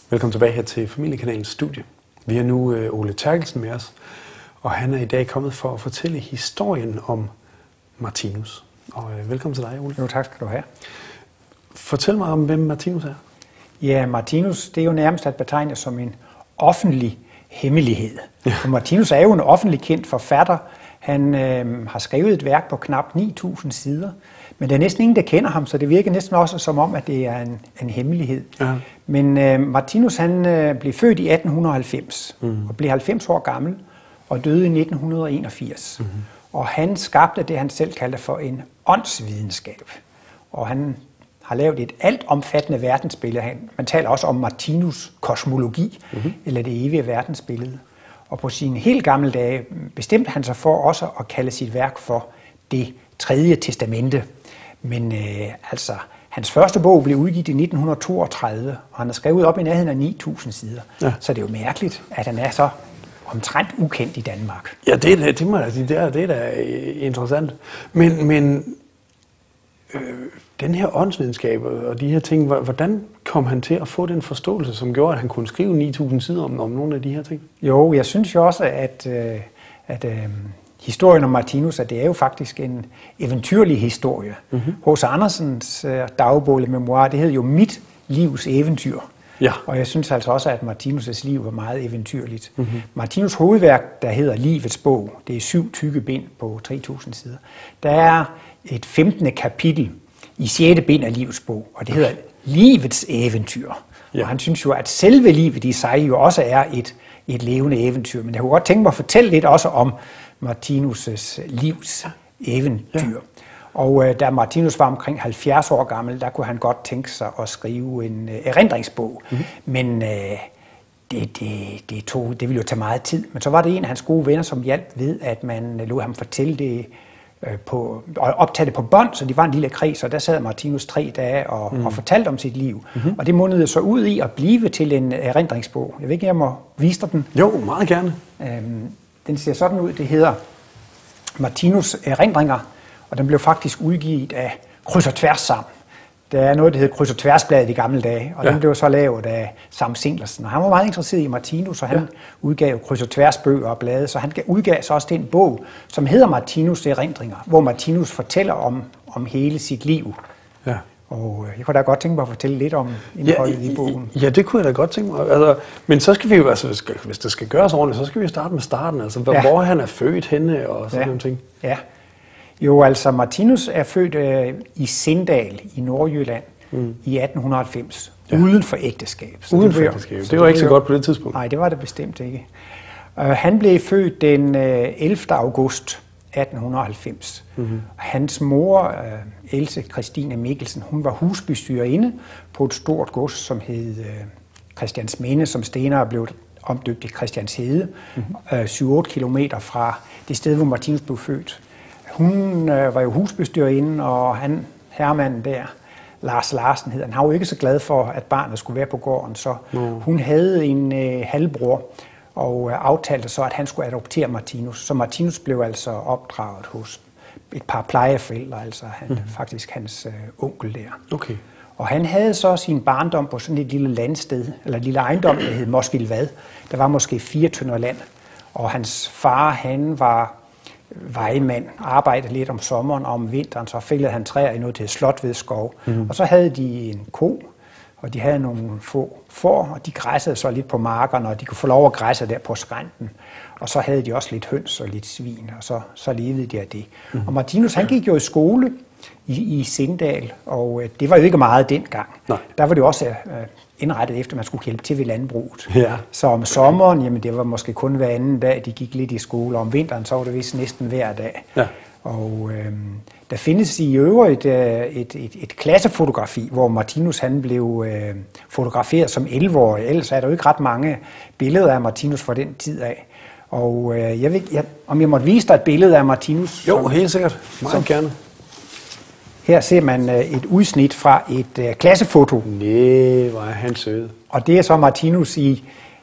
Velkommen tilbage her til Familiekanalens studie. Vi har nu Ole Terkelsen med os, og han er i dag kommet for at fortælle historien om Martinus. Og velkommen til dig, Ole. Jo, tak skal du have. Fortæl mig om, hvem Martinus er. Ja, Martinus, det er jo nærmest at betegne som en offentlig hemmelighed. Ja. For Martinus er jo en offentlig kendt forfatter. Han har skrevet et værk på knap 9.000 sider, men der er næsten ingen, der kender ham, så det virker næsten også som om, at det er en hemmelighed. Ja. Men Martinus han blev født i 1890 og blev 90 år gammel og døde i 1981. Og han skabte det, han selv kaldte for en åndsvidenskab. Og han har lavet et altomfattende verdensbillede. Man taler også om Martinus kosmologi, eller det evige verdensbillede. Og på sine helt gamle dage bestemte han sig for også at kalde sit værk for det tredje testamente. Men hans første bog blev udgivet i 1932, og han har skrevet op i nærheden af 9.000 sider. Ja. Så det er jo mærkeligt, at han er så omtrent ukendt i Danmark. Ja, det må jeg sige, det er da interessant. Men den her åndsvidenskab og de her ting, hvordan kom han til at få den forståelse, som gjorde, at han kunne skrive 9.000 sider om nogle af de her ting? Jo, jeg synes jo også, at historien om Martinus, at det er jo faktisk en eventyrlig historie. H.C. Andersens dagbog eller memoir, det hed jo Mit livs eventyr. Ja. Og jeg synes altså også, at Martinus' liv var meget eventyrligt. Martinus' hovedværk, der hedder Livets bog, det er 7 tykke bind på 3.000 sider. Der er et 15. kapitel i 6. bind af Livets bog, og det hedder Livets eventyr. Ja. Og han synes jo, at selve livet i sig jo også er et levende eventyr. Men jeg kunne godt tænke mig at fortælle lidt også om Martinus' livs eventyr. Ja. Og da Martinus var omkring 70 år gammel, der kunne han godt tænke sig at skrive en erindringsbog. Men det ville jo tage meget tid. Men så var det en af hans gode venner, som hjalp ved, at man lod ham fortælle det og optage det på bånd, så de var en lille kreds, og der sad Martinus 3 dage og fortalte om sit liv. Og det mundede så ud i at blive til en erindringsbog. Jeg ved ikke, jeg må vise dig den. Jo, meget gerne. Den ser sådan ud. Det hedder Martinus Erindringer, og den blev faktisk udgivet af Kryds og Tværs sammen. Der er noget, der hedder Kryds og Tværsbladet i gamle dage, og den blev så lavet af Sam Singlersen. Og han var meget interesseret i Martinus, og han udgav Kryds og Tværs bøger og blade, så han udgav så også den bog, som hedder Martinus Erindringer, hvor Martinus fortæller om hele sit liv. Ja. Og jeg kunne da godt tænke mig at fortælle lidt om indholdet i bogen. Ja, det kunne jeg da godt tænke mig. Altså, men så skal vi jo, hvis det skal gøres ordentligt, så skal vi starte med starten. Altså, hvor han er født henne og sådan nogle ting. Ja. Jo, altså Martinus er født i Sindal i Nordjylland i 1890, uden for ægteskab. Uden for ægteskab. Det var ikke så godt på det tidspunkt. Nej, det var det bestemt ikke. Han blev født den 11. august 1890. Hans mor, Else Christine Mikkelsen, hun var husbestyrerinde på et stort gods, som hed Christiansminde, som senere blev omdøbt til Christianshede, 7-8 kilometer fra det sted, hvor Martinus blev født. Hun var jo husbestyrerinde, og herremanden der, Lars Larsen hed han, var jo ikke så glad for, at barnet skulle være på gården, så hun havde en halvbror, og aftalte så, at han skulle adoptere Martinus. Så Martinus blev altså opdraget hos et par plejeforældre, altså faktisk hans onkel der. Okay. Og han havde så sin barndom på sådan et lille landsted, eller et lille ejendom, der hed Moskilvad. Der var måske 4 tønder land, og hans far, han var vejmand, arbejdede lidt om sommeren, og om vinteren så fældede han træer i noget til Slotvedskov. Og så havde de en ko, og de havde nogle få får, og de græssede så lidt på markerne, og de kunne få lov at græsse der på skrænten. Og så havde de også lidt høns og lidt svin, og så levede de af det. Og Martinus, han gik jo i skole i Sindal, og det var jo ikke meget dengang. Nej. Der var det også indrettet efter, at man skulle hjælpe til ved landbruget. Ja. Så om sommeren, jamen det var måske kun hver anden dag, de gik lidt i skole, og om vinteren, så var det vist næsten hver dag. Ja. Og der findes i øvrigt et klassefotografi, hvor Martinus han blev fotograferet som 11-årig. Ellers er der jo ikke ret mange billeder af Martinus fra den tid af. Og om jeg måtte vise dig et billede af Martinus? Jo, helt sikkert. Meget gerne. Her ser man et udsnit fra et klassefoto. Nej, hvor er han sød. Og det er så Martinus i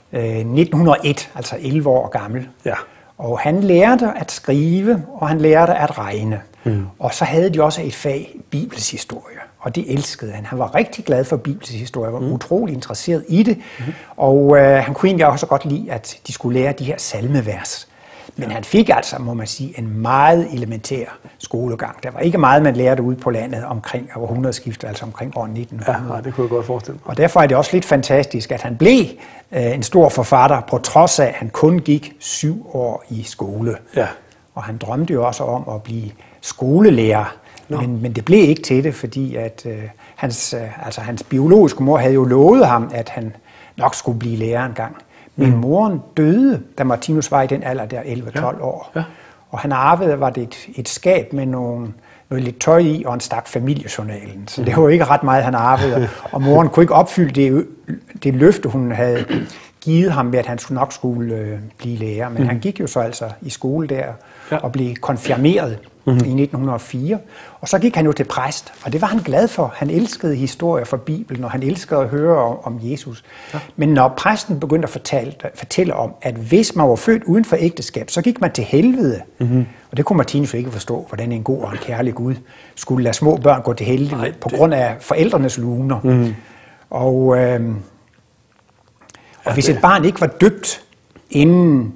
1901, altså 11 år gammel. Ja. Og han lærte at skrive, og han lærte at regne. Og så havde de også et fag, Bibels historie. og det elskede han. Han var rigtig glad for bibelhistorie, var utrolig interesseret i det, og han kunne egentlig også godt lide, at de skulle lære de her salmevers. Men han fik altså, må man sige, en meget elementær skolegang. Der var ikke meget, man lærte ude på landet omkring århundredeskiftet, altså omkring år 1900. Ja, det kunne jeg godt forestille mig. Og derfor er det også lidt fantastisk, at han blev en stor forfatter, på trods af, at han kun gik 7 år i skole. Ja. Og han drømte jo også om at blive skolelærer, men det blev ikke til det, fordi at hans biologiske mor havde jo lovet ham, at han nok skulle blive lærer engang. Men moren døde, da Martinus var i den alder der 11-12 år. Ja. Og han arvede, var det et skab med noget lidt tøj i, og en stak familiejournalen. Så det var jo ikke ret meget, han arvede. Og moren kunne ikke opfylde det løfte, hun havde givet ham med, at han nok skulle blive lærer. Men han gik jo så altså i skole der og blev konfirmeret i 1904. Og så gik han jo til præst, og det var han glad for. Han elskede historier fra Bibelen, og han elskede at høre om Jesus. Ja. Men når præsten begyndte at fortælle om, at hvis man var født uden for ægteskab, så gik man til helvede. Og det kunne Martinus ikke forstå, hvordan en god og en kærlig Gud skulle lade små børn gå til helvede på grund af forældrenes luner. Og hvis et barn ikke var døbt inden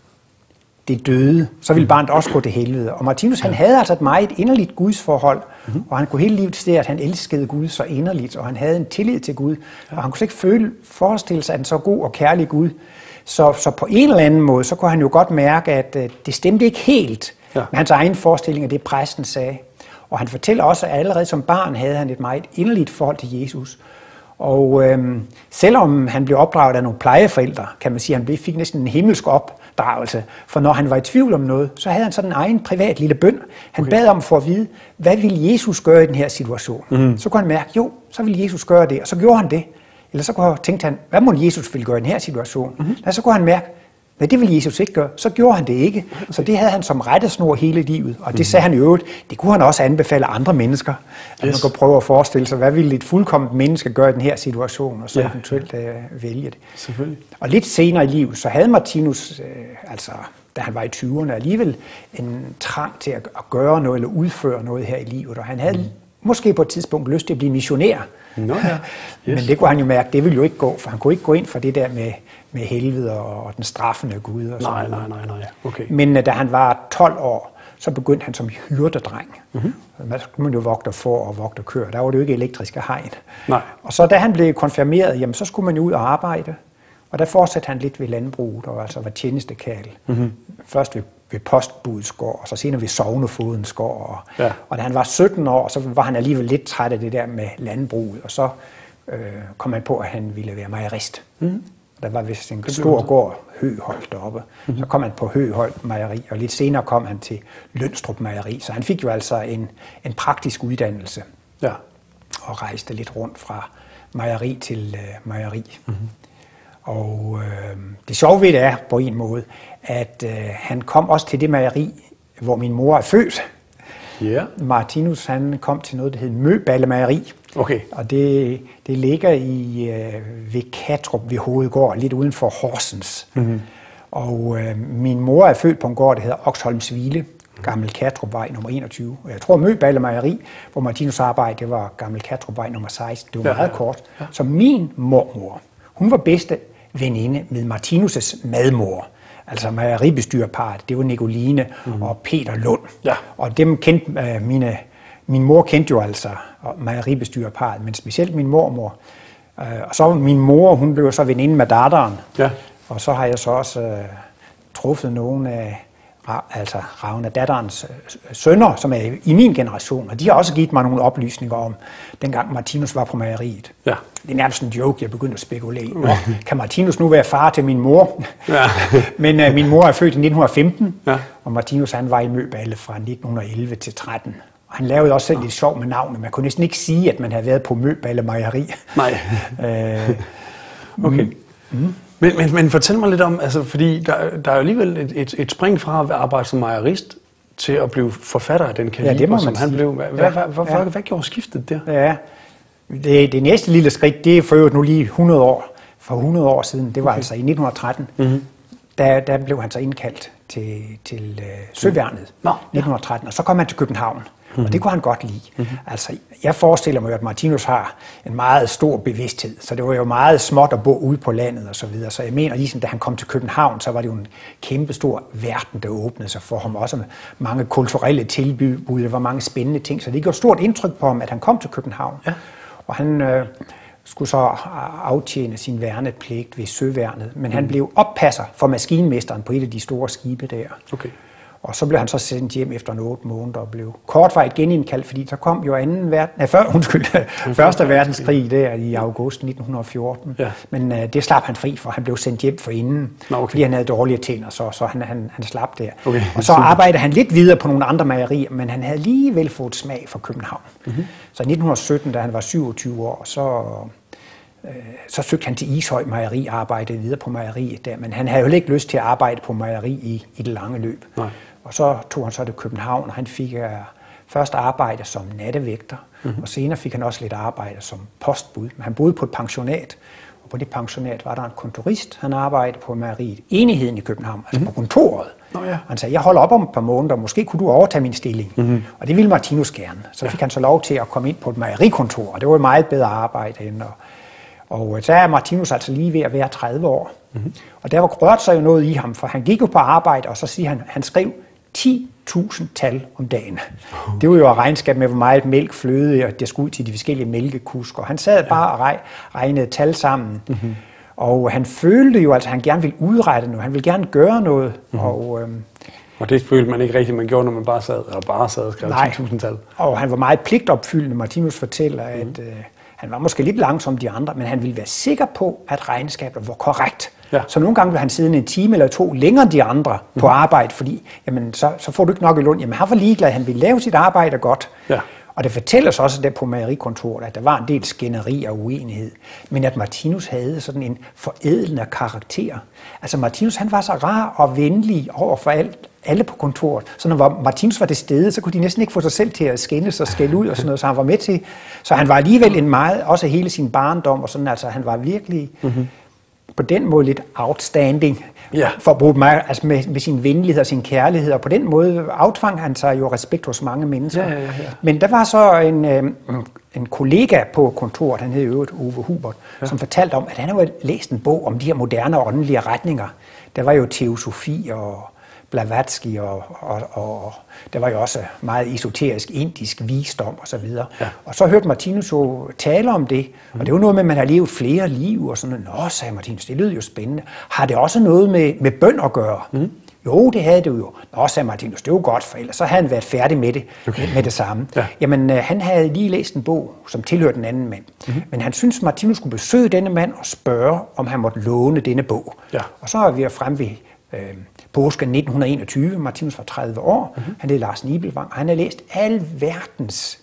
det døde, så ville barnet også gå til helvede. Og Martinus, han havde altså et meget inderligt gudsforhold, og han kunne hele livet se, at han elskede Gud så inderligt, og han havde en tillid til Gud, og han kunne slet ikke forestille sig, at en så god og kærlig Gud. Så på en eller anden måde, så kunne han jo godt mærke, at det stemte ikke helt med hans egen forestilling af det, præsten sagde. Og han fortæller også, at allerede som barn havde han et meget inderligt forhold til Jesus. Og selvom han blev opdraget af nogle plejeforældre, kan man sige, at han fik næsten en himmelsk opdragelse. For når han var i tvivl om noget, så havde han sådan en egen privat lille bøn. Han bad om for at vide, hvad ville Jesus gøre i den her situation? Så kunne han mærke, jo, så ville Jesus gøre det, og så gjorde han det. Eller så tænkte han, hvad må Jesus ville gøre i den her situation? Så kunne han mærke, nej, det ville Jesus ikke gøre. Så gjorde han det ikke. Så det havde han som rettesnor hele livet. Og det sagde han i øvrigt, det kunne han også anbefale andre mennesker. At man kunne prøve at forestille sig, hvad ville et fuldkomment menneske gøre i den her situation, og så eventuelt vælge det. Selvfølgelig. Og lidt senere i livet, så havde Martinus, da han var i 20'erne, alligevel en trang til at gøre noget, eller udføre noget her i livet. Og han havde måske på et tidspunkt lyst til at blive missionær. Men det kunne han jo mærke, det ville jo ikke gå, for han kunne ikke gå ind for det der med helvede og den straffende Gud. Og nej. Okay. Men da han var 12 år, så begyndte han som hyrdedreng. Man skulle jo vogte får og vogte køer. Der var det jo ikke elektriske hegn. Nej. Og så da han blev konfirmeret, jamen, så skulle man jo ud og arbejde. Og der fortsatte han lidt ved landbruget, og altså var tjenestekærl. Først ved postbudets gård, og så senere ved sognefodens gård. Og da han var 17 år, så var han alligevel lidt træt af det der med landbruget, og så kom han på, at han ville være mejerist. Der var vist en stor gård, Høholt deroppe. Så kom han på Høholt Mejeri, og lidt senere kom han til Lønstrup Mejeri. Så han fik jo altså en praktisk uddannelse, og rejste lidt rundt fra mejeri til mejeri. Og det sjove ved det er på en måde, at han kom også til det mejeri, hvor min mor er født. Martinus, han kom til noget, der hed Møballe Mejeri. Okay. Og det ligger ved Kattrup ved Hovedgård, lidt uden for Horsens. Og min mor er født på en gård, der hedder Oksholmsvile, Gammel Kattrupvej nummer 21. Og jeg tror, Møballe Mejeri, hvor Martinus arbejdede, det var Gammel Kattrupvej nummer 16. Det var meget kort. Så min mormor, hun var bedste veninde med Martinus' madmor. Altså mejeribestyrerparret, det var Nicoline og Peter Lund. Og dem kendte min mor kendte jo altså mejeribestyrerparret, men specielt min mormor. Og så min mor, hun blev så veninde med datteren. Og så har jeg så også truffet nogle af Ragnar datterens sønner, som er i min generation, og de har også givet mig nogle oplysninger om, dengang Martinus var på mejeriet. Det er nærmest en joke, jeg begyndte at spekulere. Kan Martinus nu være far til min mor? Men min mor er født i 1915, og Martinus han var i Møballe fra 1911 til 13. Og han lavede også selv lidt sjov med navnet. Man kunne næsten ikke sige, at man havde været på Møballe Mejeri. Nej. Okay. Men fortæl mig lidt om, altså, fordi der er jo alligevel et spring fra at arbejde som mejerist til at blive forfatter af den kaliber, som han blev. Hvad gjorde skiftet der? Det næste lille skridt, det er for øvrigt nu lige 100 år. For 100 år siden, det var altså i 1913, der blev han så indkaldt til Søværnet, 1913, og så kom han til København. Og det kunne han godt lide. Altså, jeg forestiller mig, at Martinus har en meget stor bevidsthed, så det var jo meget småt at bo ude på landet og så videre. Så jeg mener, ligesom da han kom til København, så var det jo en kæmpe stor verden, der åbnede sig for ham. Også med mange kulturelle tilbud, der var mange spændende ting. Så det gjorde stort indtryk på ham, at han kom til København. Ja. Og han skulle så aftjene sin værnepligt ved søværnet, men han blev oppasser for maskinmesteren på et af de store skibe der. Okay. Og så blev han så sendt hjem efter 8 måneder og blev kortvarigt genindkaldt, fordi der kom jo første verdenskrig der i august 1914. Ja. Men det slap han fri for. Han blev sendt hjem forinden, fordi han havde dårlige tænder, så han slap der. Okay. Og så arbejdede han lidt videre på nogle andre mejerier, men han havde alligevel fået smag for København. Så i 1917, da han var 27 år, så søgte han til Ishøj Mejeri og arbejdede videre på mejeriet der, men han havde jo ikke lyst til at arbejde på mejeri i det lange løb. Nej. Og så tog han så til København, og han fik først arbejde som nattevægter, og senere fik han også lidt arbejde som postbud. Men han boede på et pensionat, og på det pensionat var der en kontorist, han arbejdede på mejeriet Enigheden i København, altså på kontoret. Han sagde, jeg holder op om et par måneder, måske kunne du overtage min stilling. Og det ville Martinus gerne. Så fik han så lov til at komme ind på et mejerikontor, og det var et meget bedre arbejde end og så er Martinus altså lige ved at være 30 år. Og der rørte sig jo noget i ham, for han gik jo på arbejde, og så siger han skrev 10.000 tal om dagen. Det var jo et regnskab med, hvor meget mælk, fløde, og det skulle ud til de forskellige mælkekusker. Han sad bare og regnede tal sammen. Og han følte jo, altså, at han gerne ville udrette noget. Han ville gerne gøre noget. Og det følte man ikke rigtigt, man gjorde, når man bare sad og skrev 10.000 tal. Og han var meget pligtopfyldende. Martinus fortæller, at han var måske lidt langsom de andre, men han ville være sikker på, at regnskabet var korrekt. Ja. Så nogle gange blev han siddende en time eller 2 længere end de andre på arbejde, fordi jamen, så får du ikke nok i løn. Jamen, han var ligeglad, han ville lave sit arbejde godt. Ja. Og det fortælles også der på mejerikontoret, at der var en del skænderi og uenighed, men at Martinus havde sådan en forædlende karakter. Altså Martinus, han var så rar og venlig over for alle på kontoret. Så når Martinus var til stede, så kunne de næsten ikke få sig selv til at skændes og skælde ud og sådan noget, så han var med til. Så han var alligevel en meget, også hele sin barndom og sådan, altså han var virkelig på den måde lidt outstanding, for at bruge mig, altså med sin venlighed og sin kærlighed, og på den måde aftvang han sig jo respekt hos mange mennesker. Ja. Men der var så en kollega på kontoret, han hed i øvrigt Ove Hubert, som fortalte om, at han havde læst en bog om de her moderne åndelige retninger. Der var jo teosofi og Blavatsky, og der var jo også meget esoterisk indisk visdom og så videre. Ja. Og så hørte Martinus jo tale om det, og det var noget med, at man har levet flere liv og sådan noget. Nå, sagde Martinus, det lød jo spændende. Har det også noget med bøn at gøre? Jo, det havde det jo. Nå, sagde Martinus, det var godt, for ellers så havde han været færdig med det, med det samme. Ja. Jamen, han havde lige læst en bog, som tilhørte den anden mand. Men han syntes, Martinus skulle besøge denne mand og spørge, om han måtte låne denne bog. Ja. Og så er vi frem ved påsken 1921, Martinus var 30 år, han hed Lars Nibelvang, og han havde læst al verdens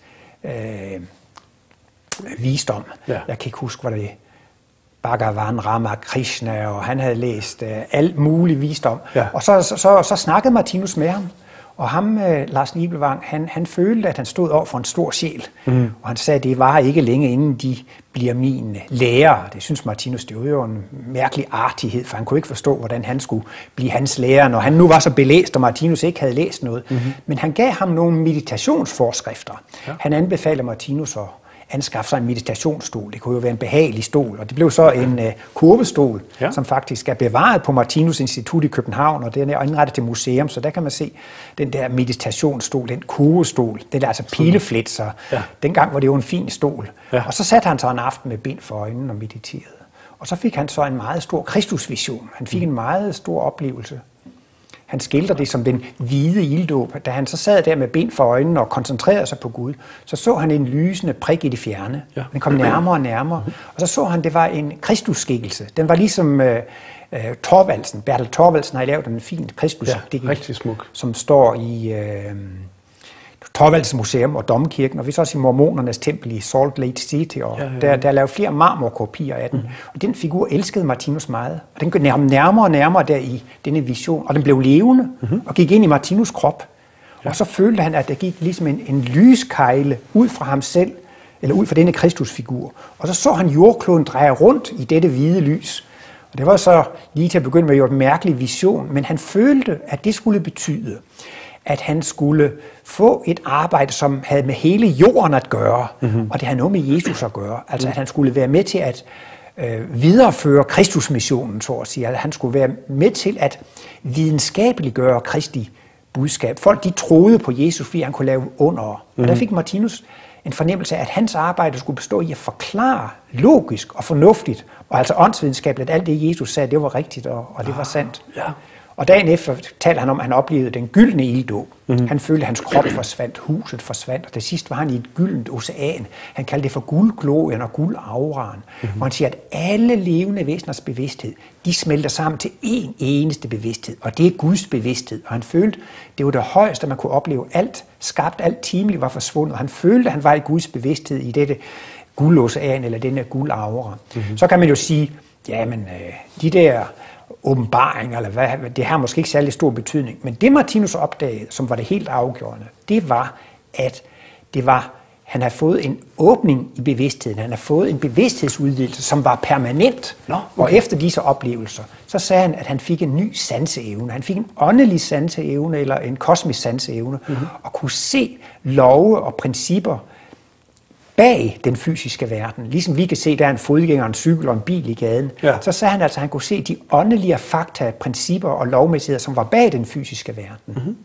visdom. Ja. Jeg kan ikke huske, hvad det er. Bhagavan, Rama, Krishna, og han havde læst alt mulig visdom. Ja. Og så snakkede Martinus med ham, og ham, Lars Nibelvang, han følte, at han stod over for en stor sjæl. Og han sagde, at det var ikke længe, inden de bliver min lærer. Det synes Martinus, det var jo en mærkelig artighed, for han kunne ikke forstå, hvordan han skulle blive hans lærer, når han nu var så belæst, og Martinus ikke havde læst noget. Men han gav ham nogle meditationsforskrifter. Ja. Han anbefalede Martinus at anskaffe sig en meditationsstol. Det kunne jo være en behagelig stol, og det blev så en kurvestol, som faktisk er bevaret på Martinus Institut i København, og den er indrettet til museum, så der kan man se den der meditationsstol, den kurvestol, den der altså pileflet, så dengang var det jo en fin stol. Ja. Og så satte han så en aften med bind for øjnene og mediterede. Og så fik han så en meget stor Kristusvision. Han fik en meget stor oplevelse. Han skildrer det som den hvide ilddåb. Da han så sad der med bind for øjnene og koncentrerede sig på Gud, så han en lysende prik i det fjerne. Ja. Den kom nærmere og nærmere. Og så han, det var en Kristusskikkelse. Den var ligesom Thorvaldsen. Bertel Thorvaldsen har lavet en fin Kristusskikkelse, som står i Thorvaldsens Museum og Domkirken, og vi så også i Mormonernes tempel i Salt Lake City, og der er lavet flere marmorkopier af den. Og den figur elskede Martinus meget, og den gik nærmere og nærmere der i denne vision, og den blev levende og gik ind i Martinus krop. Og så følte han, at der gik ligesom en lyskejle ud fra ham selv, eller ud fra denne Kristusfigur. Og så han jordkloden dreje rundt i dette hvide lys. Og det var så lige til at begynde med jo en mærkelig vision, men han følte, at det skulle betyde, at han skulle få et arbejde, som havde med hele jorden at gøre, og det havde noget med Jesus at gøre. Altså at han skulle være med til at videreføre Kristusmissionen, så at sige. Altså, han skulle være med til at videnskabeliggøre Kristi budskab. Folk de troede på Jesus, fordi han kunne lave under. Og der fik Martinus en fornemmelse af, at hans arbejde skulle bestå i at forklare logisk og fornuftigt, og altså åndsvidenskabeligt, at alt det Jesus sagde, det var rigtigt, og det var sandt. Ja. Og dagen efter talte han om, at han oplevede den gyldne ilddåb. Han følte, at hans krop forsvandt, huset forsvandt, og til sidst var han i et gyldent ocean. Han kaldte det for guldglorien og guldauraen. Og han siger, at alle levende væseners bevidsthed, de smelter sammen til en eneste bevidsthed, og det er Guds bevidsthed. Og han følte, det var det højeste, man kunne opleve. Alt skabt, alt timeligt var forsvundet, og han følte, at han var i Guds bevidsthed i dette guldocean, eller denne guldaura. Så kan man jo sige, jamen, de der åbenbaring, eller hvad, det har måske ikke særlig stor betydning. Men det Martinus opdagede, som var det helt afgørende, det var, at han havde fået en åbning i bevidstheden. Han havde fået en bevidsthedsudvidelse, som var permanent. Okay. Og efter disse oplevelser, så sagde han, at han fik en ny sanseevne. Han fik en åndelig sanseevne, eller en kosmisk sanseevne, og kunne se love og principper bag den fysiske verden. Ligesom vi kan se, der er en fodgænger, en cykel og en bil i gaden. Ja. Så sagde han altså, at han kunne se de åndelige fakta, principper og lovmæssigheder, som var bag den fysiske verden.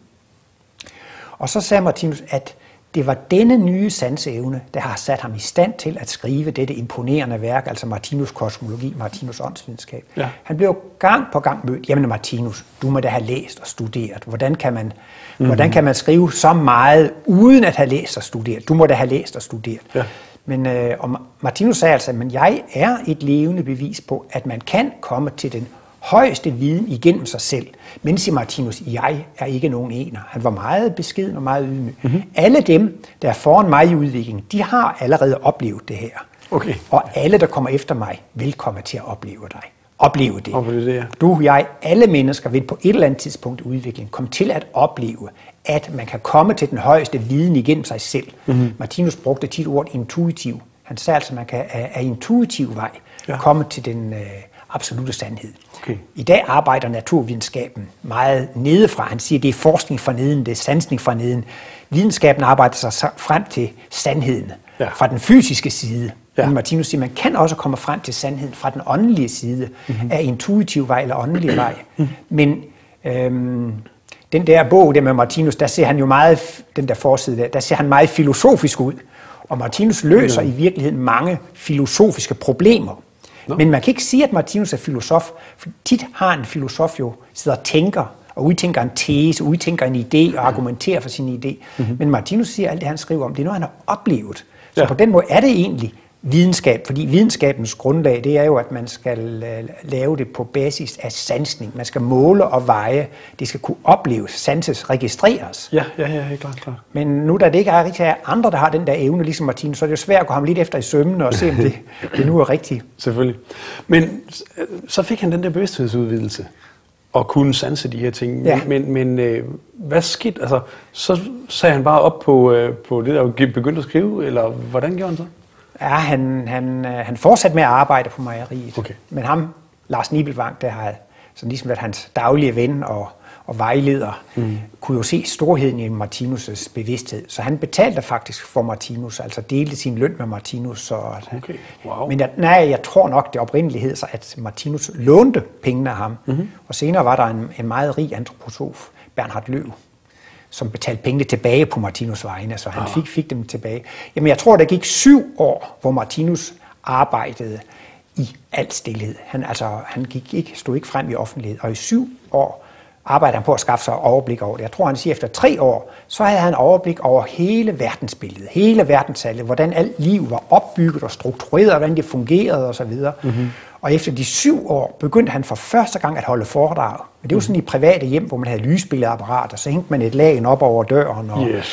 Og så sagde Martinus, at det var denne nye sanseevne, der har sat ham i stand til at skrive dette imponerende værk, altså Martinus kosmologi, Martinus åndsvidenskab. Ja. Han blev gang på gang mødt. Jamen Martinus, du må da have læst og studeret. Hvordan kan man skrive så meget, uden at have læst og studeret? Du må da have læst og studeret. Ja. Men og Martinus sagde altså, at jeg er et levende bevis på, at man kan komme til den højeste viden igennem sig selv. Men siger Martinus, jeg er ikke nogen ener. Han var meget beskeden og meget ydmyg. Alle dem, der er foran mig i udviklingen, de har allerede oplevet det her. Okay. Og alle, der kommer efter mig, vil komme til at opleve dig. Opleve det. Du, jeg, alle mennesker vil på et eller andet tidspunkt i udviklingen komme til at opleve, at man kan komme til den højeste viden igennem sig selv. Martinus brugte tit ordet intuitiv. Han sagde altså, at man kan af intuitiv vej komme til den absolute sandhed. Okay. I dag arbejder naturvidenskaben meget nedefra. Han siger, at det er forskning fra neden, det er sansning fra neden. Videnskaben arbejder sig frem til sandheden fra den fysiske side. Ja. Men Martinus siger, at man kan også komme frem til sandheden fra den åndelige side, af intuitiv vej eller åndelig vej. Men den der bog der med Martinus, der ser han jo meget, den der forside der ser han meget filosofisk ud. Og Martinus løser i virkeligheden mange filosofiske problemer. Men man kan ikke sige, at Martinus er filosof, for tit har en filosof jo sidder og tænker, og udtænker en tese, udtænker en idé og argumenterer for sin idé. Men Martinus siger, at alt det, han skriver om, det er noget, han har oplevet. Så på den måde er det egentlig videnskab, fordi videnskabens grundlag, det er jo, at man skal lave det på basis af sansning. Man skal måle og veje. Det skal kunne opleves, sanses, registreres. Ja, klart. Men nu, da det ikke er rigtig andre, der har den der evne, ligesom Martinus, så er det jo svært at gå ham lidt efter i sømmene og se, om det nu er rigtigt. Selvfølgelig. Men så fik han den der bevidsthedsudvidelse og kunne sanse de her ting. Ja. Men hvad skete? Altså, så sagde han bare op på det og begyndte at skrive, eller hvordan gjorde han så? Ja, han fortsatte med at arbejde på mejeriet. Okay. Men ham, Lars Nibelvang, der har sådan ligesom været hans daglige ven og vejleder, kunne jo se storheden i Martinus' bevidsthed. Så han betalte faktisk for Martinus, altså delte sin løn med Martinus. Så okay. Wow. Men jeg tror nok, det oprindelighed så, at Martinus lånte pengene af ham. Og senere var der en meget rig antroposof, Bernhard Løv, som betalte pengene tilbage på Martinus' vegne, så han fik dem tilbage. Jamen, jeg tror, der gik 7 år, hvor Martinus arbejdede i al stilhed. Han stod ikke frem i offentlighed, og i 7 år arbejdede han på at skaffe sig overblik over det. Jeg tror, han siger, efter 3 år, så havde han overblik over hele verdensbilledet, hele verdenstallet, hvordan alt liv var opbygget og struktureret, hvordan det fungerede osv. Og efter de 7 år begyndte han for første gang at holde foredrag. Men det var sådan i private hjem, hvor man havde lysbilleapparater, så hængte man et lagen op over døren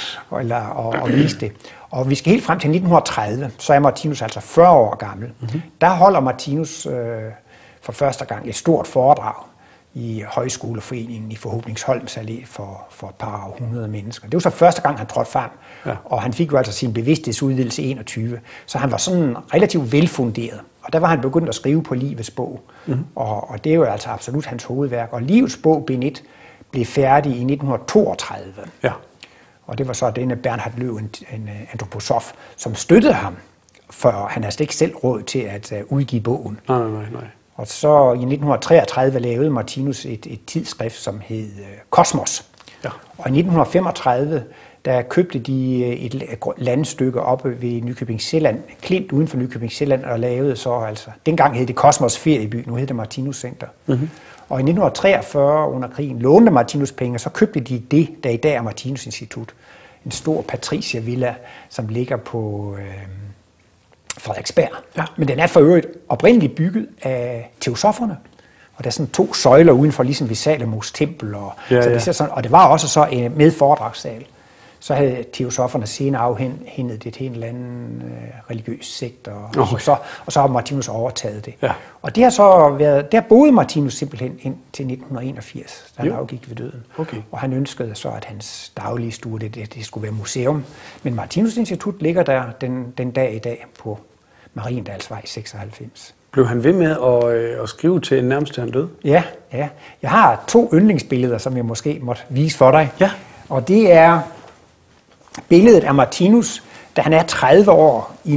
og viste det. Og vi skal helt frem til 1930, så er Martinus altså 40 år gammel. Der holder Martinus for første gang et stort foredrag i Højskoleforeningen i Forhåbningsholms Allé for et par 100 mennesker. Det var så første gang, han trådte frem, og han fik jo altså sin bevidsthedsudvidelse 21. Så han var sådan relativt velfunderet. Og der var han begyndt at skrive på Livets bog. Og det er jo altså absolut hans hovedværk. Og Livets bog, bind 1, blev færdig i 1932. Ja. Og det var så denne Bernhard Löw, en antroposof, som støttede ham, for han havde slet ikke selv råd til at udgive bogen. Nej. Og så i 1933 lavede Martinus et tidsskrift, som hed Kosmos. Ja. Og i 1935, der købte de et landstykke oppe ved Nykøbing Sjælland, klint uden for Nykøbing Sjælland, og lavede så altså, dengang hed det Kosmos Ferieby, nu hed det Martinus Center. Mm-hmm. Og i 1943 under krigen lånte Martinus penge, så købte de det, der i dag er Martinus Institut. En stor patriciervilla, som ligger på Frederiksberg. Ja. Men den er for øvrigt oprindeligt bygget af teosoferne. Og der er sådan 2 søjler udenfor, ligesom ved Salomos tempel. Og, og det var også så med foredragssal. Så havde teosoferne senere afhændet det til en eller anden religiøs sekt, og så har Martinus overtaget det. Ja. Og det har så været, der boede Martinus simpelthen ind til 1981, da han afgik ved døden. Okay. Og han ønskede så, at hans daglige stue, det skulle være museum. Men Martinus Institut ligger der den dag i dag på Mariendalsvej 96. Blev han ved med at skrive til nærmest til han døde? Ja. Jeg har 2 yndlingsbilleder, som jeg måske måtte vise for dig. Ja. Og det er billedet af Martinus, da han er 30 år i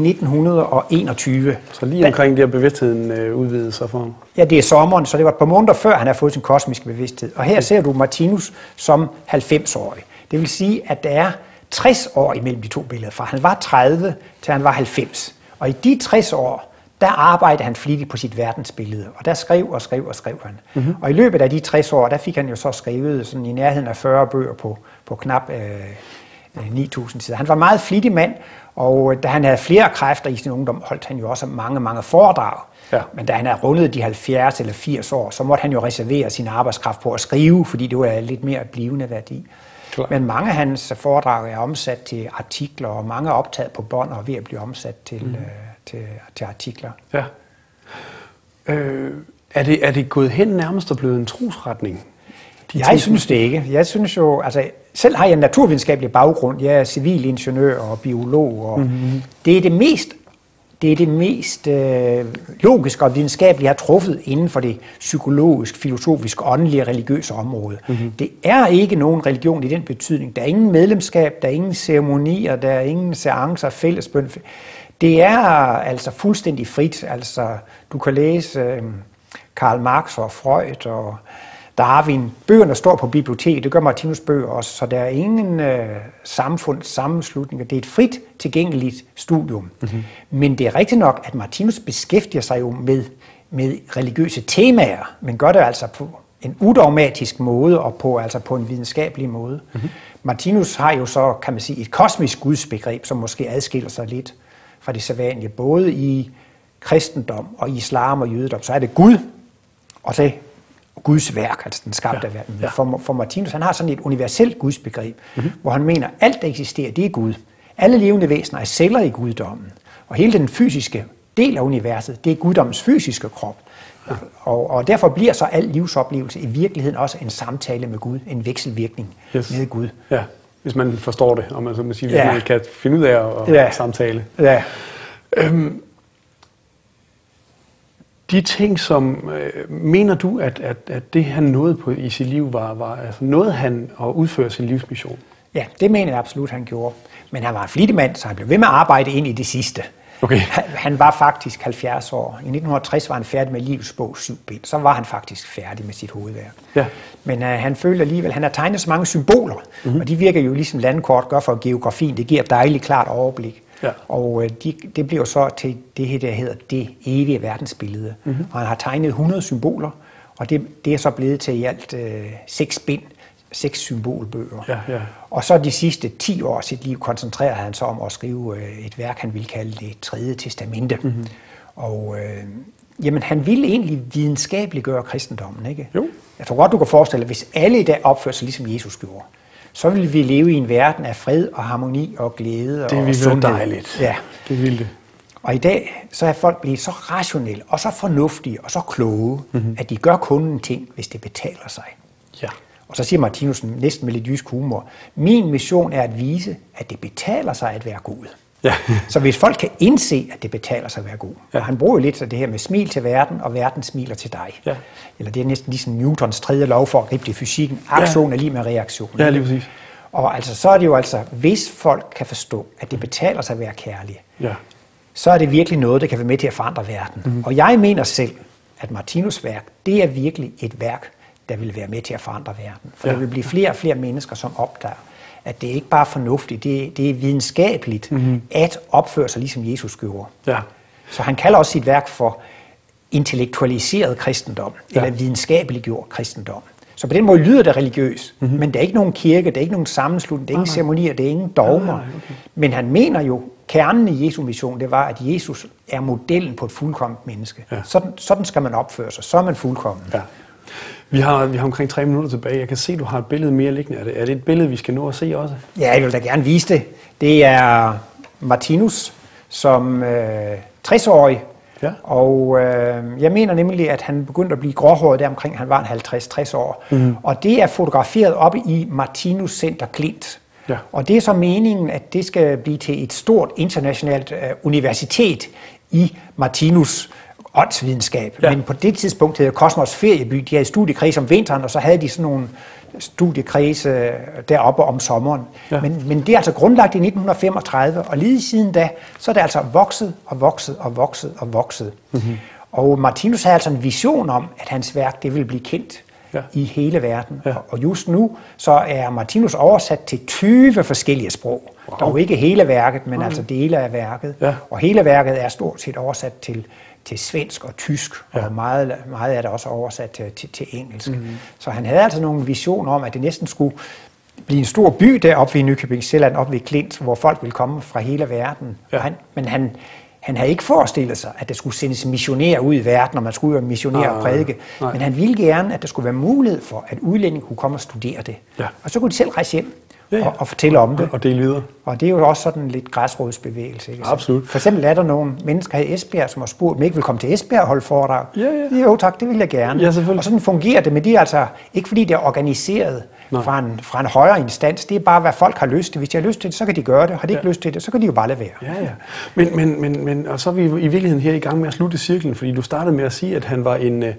1921. Så lige omkring det, at bevidstheden udvidede sig for ham? Ja, det er sommeren, så det var et par måneder før, han har fået sin kosmiske bevidsthed. Og her ser du Martinus som 90-årig. Det vil sige, at der er 60 år imellem de 2 billeder, fra han var 30 til han var 90. Og i de 60 år, der arbejdede han flittigt på sit verdensbillede, og der skrev han. Mm-hmm. Og i løbet af de 60 år, der fik han jo så skrevet sådan i nærheden af 40 bøger på knap 9.000 sider. Han var en meget flittig mand, og da han havde flere kræfter i sin ungdom, holdt han jo også mange foredrag. Ja. Men da han havde rundet de 70 eller 80 år, så måtte han jo reservere sin arbejdskraft på at skrive, fordi det var lidt mere blivende værdi. Klar. Men mange af hans foredrag er omsat til artikler, og mange er optaget på bånd og ved at blive omsat til artikler. Ja. Er det gået hen nærmest og blevet en trosretning? Jeg synes det ikke. Jeg synes jo, altså selv har jeg en naturvidenskabelig baggrund. Jeg er civilingeniør og biolog, og det er det mest logiske og videnskabelige, jeg har truffet inden for det psykologisk, filosofisk, åndelige og religiøse område. Mm-hmm. Det er ikke nogen religion i den betydning. Der er ingen medlemskab, der er ingen ceremonier, der er ingen seancer, fællesbøn. Det er altså fuldstændig frit. Altså, du kan læse Karl Marx og Freud og Darwin. Bøgerne står på biblioteket, det gør Martinus bøger også, så der er ingen sammenslutninger. Det er et frit tilgængeligt studium. Mm-hmm. Men det er rigtigt nok, at Martinus beskæftiger sig jo med religiøse temaer, men gør det altså på en udogmatisk måde og på en videnskabelig måde. Mm-hmm. Martinus har jo så, kan man sige, et kosmisk gudsbegreb, som måske adskiller sig lidt fra det sædvanlige. Både i kristendom og i islam og jødedom, så er det Gud, og så Guds værk, altså den skabte verden. Ja. For Martinus, han har sådan et universelt gudsbegreb, hvor han mener, at alt, der eksisterer, det er Gud. Alle levende væsener er celler i guddommen. Og hele den fysiske del af universet, det er guddommens fysiske krop. Ja. Og derfor bliver så al livsoplevelse i virkeligheden også en samtale med Gud, en vekselvirkning med Gud. Ja, hvis man forstår det, og man, så man siger, hvis man kan finde ud af at samtale. Ja. De ting, som mener du, at det han nåede på i sit liv, var altså nåede han at udføre sin livsmission? Ja, det mener jeg absolut, han gjorde. Men han var en flittig mand, så han blev ved med at arbejde ind i det sidste. Okay. Han var faktisk 70 år. I 1960 var han færdig med Livets bog 7 bind. Så var han faktisk færdig med sit hovedværk. Ja. Men han følte alligevel, han har tegnet så mange symboler, og de virker jo ligesom landkort gør for geografien. Det giver et dejligt klart overblik. Ja. Og det bliver så til det her, der hedder det evige verdensbillede. Og han har tegnet 100 symboler, og det er så blevet til i alt 6 bind, 6 symbolbøger. Ja, ja. Og så de sidste 10 år af sit liv koncentrerede han sig om at skrive et værk, han ville kalde det 3. testamente. Og jamen, han ville egentlig videnskabeliggøre kristendommen, ikke? Jo. Jeg tror godt, du kan forestille dig, hvis alle i dag opførte sig ligesom Jesus gjorde, så ville vi leve i en verden af fred og harmoni og glæde og sundhed. Det ville være dejligt. Ja. Det ville det. Og i dag, så er folk blevet så rationelle og så fornuftige og så kloge, at de gør kun en ting, hvis det betaler sig. Ja. Og så siger Martinus næsten med lidt jysk humor, min mission er at vise, at det betaler sig at være god. Ja. Så hvis folk kan indse, at det betaler sig at være god. Ja. Han bruger jo lidt af det her med smil til verden, og verden smiler til dig. Ja. Eller det er næsten ligesom Newtons 3. lov for at gribe det i fysikken. Aktion er lige med reaktion. Ja, lige præcis. Og altså, så er det jo altså, hvis folk kan forstå, at det betaler sig at være kærlig, så er det virkelig noget, der kan være med til at forandre verden. Og jeg mener selv, at Martinus' værk, det er virkelig et værk, der vil være med til at forandre verden. For der vil blive flere og flere mennesker, som opdager, at det ikke bare er fornuftigt, det er videnskabeligt at opføre sig ligesom Jesus gjorde. Ja. Så han kalder også sit værk for intellektualiseret kristendom, eller videnskabeliggjort kristendom. Så på den måde lyder det religiøst, men der er ikke nogen kirke, der er ikke nogen sammenslutning, der er ingen ceremonier, der er ingen dogmer. Okay. Men han mener jo, kernen i Jesu mission, det var, at Jesus er modellen på et fuldkomment menneske. Ja. Sådan skal man opføre sig, så er man fuldkommen. Ja. Vi har omkring 3 minutter tilbage. Jeg kan se, at du har et billede mere liggende. Er det et billede, vi skal nå at se også? Ja, jeg vil da gerne vise det. Det er Martinus som 60-årig. Ja. Og jeg mener nemlig, at han begyndte at blive gråhåret der omkring, han var 50-60 år. Og det er fotograferet oppe i Martinus Center Klint. Ja. Og det er så meningen, at det skal blive til et stort internationalt universitet i Martinus åndsvidenskab. Ja. Men på det tidspunkt hed Kosmos Ferieby. De havde studiekreds om vinteren, og så havde de sådan nogle studiekreds deroppe om sommeren. Ja. Men det er altså grundlagt i 1935, og lige siden da, så er det altså vokset og vokset og vokset og vokset. Og Martinus havde altså en vision om, at hans værk det ville blive kendt i hele verden. Ja. Og just nu så er Martinus oversat til 20 forskellige sprog. Wow. Dog ikke hele værket, men altså dele af værket. Ja. Og hele værket er stort set oversat til svensk og tysk, og meget er det også oversat til engelsk. Så han havde altså nogle visioner om, at det næsten skulle blive en stor by deroppe ved Nykøbing Sjælland, oppe ved Klint, hvor folk ville komme fra hele verden. Ja. Men han havde ikke forestillet sig, at der skulle sendes missionærer ud i verden, og man skulle jo missionere og prædike. Men han ville gerne, at der skulle være mulighed for, at udlændinge kunne komme og studere det. Ja. Og så kunne de selv rejse hjem og fortælle om det. Og det lyder. Og det er jo også sådan lidt græsrodsbevægelse. Ikke? Absolut. For eksempel er der nogle mennesker i Esbjerg, som har spurgt, om ikke vil komme til Esbjerg og holde foredrag. Ja. Jo tak, det vil jeg gerne. Ja, og sådan fungerer det, men det er altså ikke fordi det er organiseret fra en højere instans. Det er bare, hvad folk har lyst til. Hvis de har lyst til det, så kan de gøre det. Har de ikke lyst til det, så kan de jo bare lade være. Ja. Men og så er vi i virkeligheden her i gang med at slutte cirklen, fordi du startede med at sige, at han var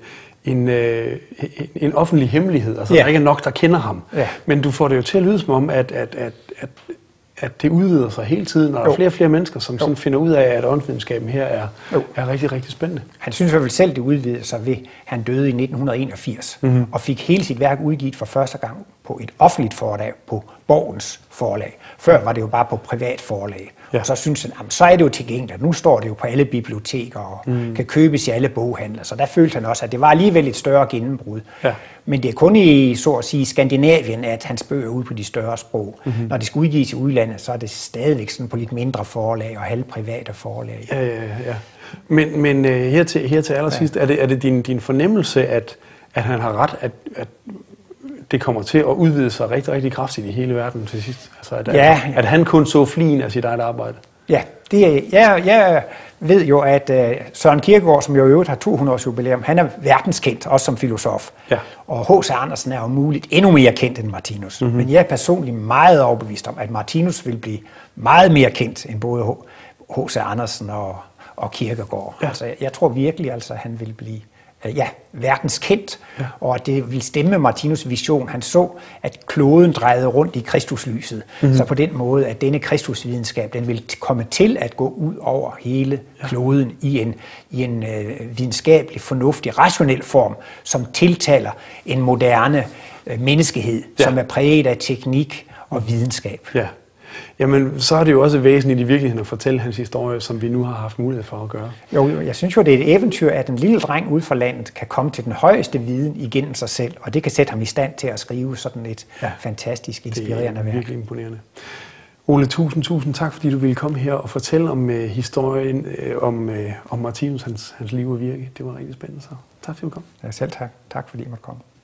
en offentlig hemmelighed, altså der ikke er nok, der kender ham. Ja. Men du får det jo til at lyde som om, at det udvider sig hele tiden, og der er flere og flere mennesker, som sådan finder ud af, at åndsvidenskaben her er rigtig, rigtig spændende. Han synes i hvert fald selv, det udvidede sig ved, han døde i 1981, og fik hele sit værk udgivet for første gang på et offentligt forlag, på Borgens forlag. Før var det jo bare på privat forlag. Ja. Og så synes han, så er det jo tilgængeligt. Nu står det jo på alle biblioteker og kan købes i alle boghandler. Så der følte han også, at det var alligevel et større gennembrud. Ja. Men det er kun i, så at sige, Skandinavien, at hans bøger er ude på de større sprog. Når de skal udgives i udlandet, så er det stadigvæk sådan på lidt mindre forlag og halvprivate forlag. Ja. Men her til allersidst, er det din fornemmelse, at han har ret, at det kommer til at udvide sig rigtig, rigtig kraftigt i hele verden til sidst? Altså, at han kun så flien af sit eget arbejde? Ja, jeg ved jo, at Søren Kierkegaard, som jo i øvrigt har 200-års jubilæum, han er verdenskendt, også som filosof. Ja. Og H.C. Andersen er jo muligt endnu mere kendt end Martinus. Men jeg er personligt meget overbevist om, at Martinus vil blive meget mere kendt end både H.C. Andersen og Kierkegaard. Ja. Altså, jeg tror virkelig, at han vil blive verdenskendt, og at det vil stemme Martinus' vision. Han så, at kloden drejede rundt i Kristuslyset, så på den måde, at denne Kristusvidenskab, den vil komme til at gå ud over hele kloden i en videnskabelig, fornuftig, rationel form, som tiltaler en moderne menneskehed, som er præget af teknik og videnskab. Ja. Jamen, så er det jo også væsentligt i virkeligheden at fortælle hans historie, som vi nu har haft mulighed for at gøre. Jo, jeg synes jo, det er et eventyr, at en lille dreng ude fra landet kan komme til den højeste viden igennem sig selv, og det kan sætte ham i stand til at skrive sådan et fantastisk inspirerende værk. Det er virkelig imponerende. Ole, tusind tak, fordi du ville komme her og fortælle om historien om Martinus, hans liv og virke. Det var rigtig spændende, så tak fordi du kom. Ja, selv tak. Tak fordi I måtte komme.